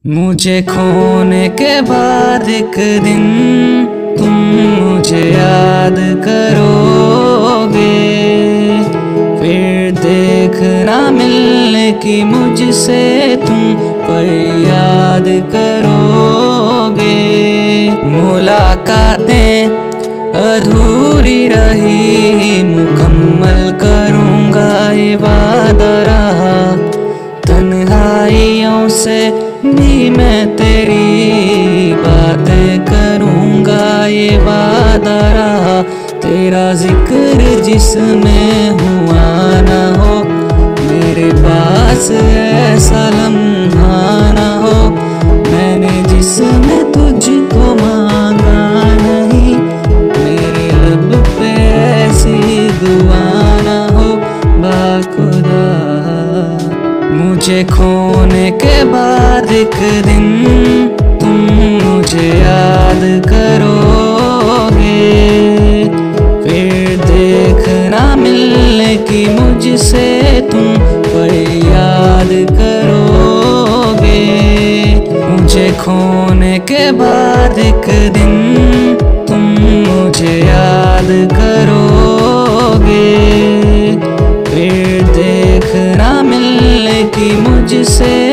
मुझे खोने के बाद एक दिन तुम मुझे याद करोगे, फिर देखना मिलने की मुझसे तुम पर याद करोगे। मुलाकातें अधूरी रही, मुकम्मल करूँगा ये वादा रहा। तन्हाइयों से भी मैं तेरी बातें करूँगा ये वादा रहा। तेरा जिक्र जिसमें हुआ ना हो, मेरे पास ऐसा लम्हा ना हो। मैंने जिसमें तुझको मांगा नहीं, मेरे लब पे ऐसी दुआ ना हो बाखुदा। मुझे खोने के बाद एक दिन तुम मुझे याद करोगे, फिर देखना मिलने की मुझसे तुम पर याद करोगे। मुझे खोने के बाद एक दिन तुम मुझे याद करोगे, फिर देखना मिलने की मुझसे